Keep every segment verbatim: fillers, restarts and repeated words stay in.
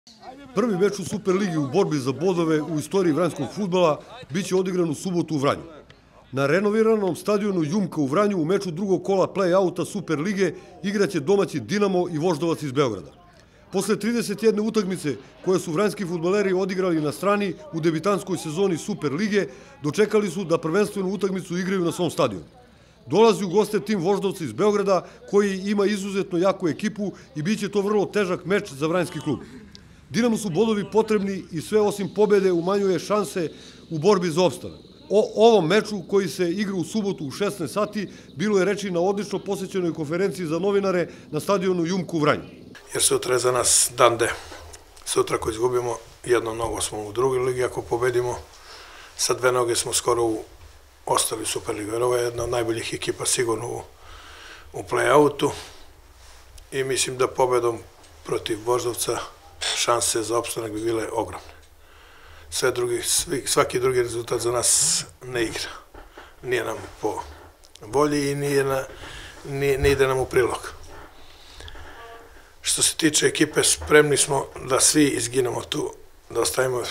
Prvi meč u Superligi u borbi za bodove u istoriji vranjskog fudbala biće odigran u subotu u Vranju. Na renoviranom stadionu Jumka u Vranju u meču drugog kola play-outa Superlige igraće domaći Dinamo i Voždovac iz Beograda. Posle trideset jedne utakmice koje su vranjski fudbaleri odigrali na strani u debitanskoj sezoni Superlige, dočekali su da prvenstvenu utakmicu igraju na svom stadionu. Dolazi u goste tim Voždovca iz Beograda koji ima izuzetno jaku ekipu i biće to vrlo težak meč za vranjski klub. Dinamo su bodovi potrebni i sve osim pobede umanjuje šanse u borbi za opstanak. O ovom meču koji se igra u subotu u šesnaest sati bilo je reči na odlično posjećenoj konferenciji za novinare na stadionu Jumka u Vranju. Jer sutra je za nas dan D. Sutra ako izgubimo jednom nogo smo u drugoj ligi, ako pobedimo sa dve noge smo skoro u ostali Superligu. Jer ovo je jedna od najboljih ekipa sigurno u, u play-outu i mislim da pobedom protiv Voždovca šanse za opstanak bi bile ogromne. Sve drugi, svaki drugi rezultat za nas ne igra. Nije nam po volji i nije na, nije, ne ide nam u prilog. Što se tiče ekipe, spremni smo da svi izginemo tu, da ostavimo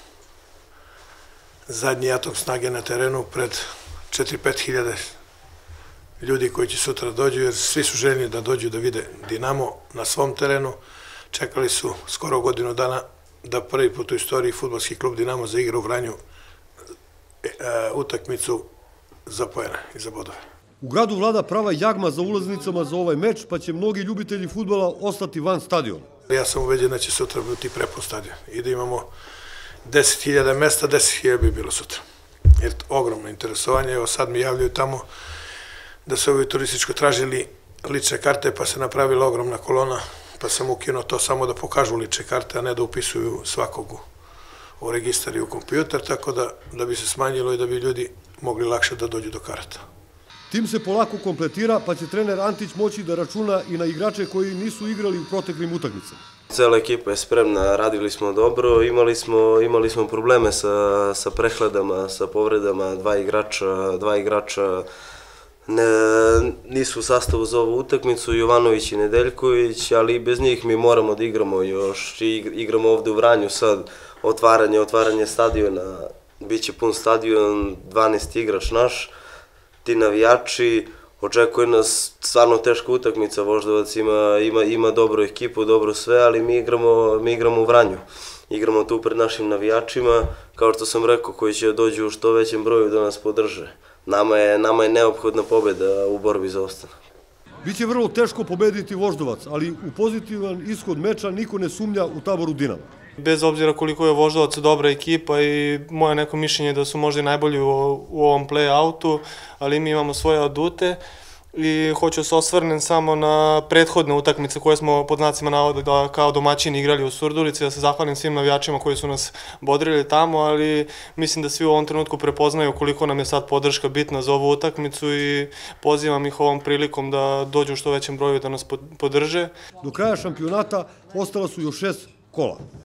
zadnji atom snage na terenu pred četiri do pet hiljada ljudi koji će sutra dođu, jer svi su željni da dođu da vide Dinamo na svom terenu. Čekali su skoro godinu dana da prvi put u istoriji fudbalski klub Dinamo zaigra u Vranju e, e, utakmicu za poene i za bodove. U gradu vlada prava jagma za ulaznicama za ovaj meč, pa će mnogi ljubitelji fudbala ostati van stadiona. Ja sam ubeđen da će sutra biti prepun stadion i da imamo deset hiljada mesta, deset hiljada bi bilo sutra. Jer ogromno interesovanje, evo sad mi javljaju tamo da su ovi turističko tražili lične karte, pa se napravila ogromna kolona, pa sam ukinuo to samo da pokažu lične karte, a ne da upisuju svakog u, u registar i u kompjuter, tako da, da bi se smanjilo i da bi ljudi mogli lakše da dođu do karata. Tim se polako kompletira, pa će trener Antić moći da računa i na igrače koji nisu igrali u proteklim utakmicama. Cela ekipa je spremna, radili smo dobro, imali smo, imali smo probleme sa, sa prehladama, sa povredama, dva igrača, dva igrača ne, nisu u sastavu za ovu utakmicu, Jovanović i Nedeljković, ali i bez njih mi moramo da igramo još, igramo ovde u Vranju sad, otvaranje, otvaranje stadiona, bit će pun stadion, dvanaesti igrač naš, ti navijači, očekuje nas stvarno teška utakmica, Voždovac ima, ima, ima dobru ekipu, dobro sve, ali mi igramo, mi igramo u Vranju. Igramo tu pred našim navijačima, kao što sam rekao, koji će dođu u što većem broju da nas podrže. Nama je, nama je neophodna pobeda u borbi za ostanak. Biće vrlo teško pobediti Voždovac, ali u pozitivan ishod meča niko ne sumnja u taboru Dinama. Bez obzira koliko je Voždovac dobra ekipa i moje neko mišljenje da su možda i najbolji u, u ovom play-outu, ali mi imamo svoje adute i hoću se osvrnem samo na prethodne utakmice koje smo pod znacima navoda da kao domaćini igrali u Surdulici, da se zahvalim svim navijačima koji su nas bodrili tamo, ali mislim da svi u ovom trenutku prepoznaju koliko nam je sad podrška bitna za ovu utakmicu i pozivam ih ovom prilikom da dođu u što većem broju da nas podrže. Do kraja šampionata ostala su još šest kola.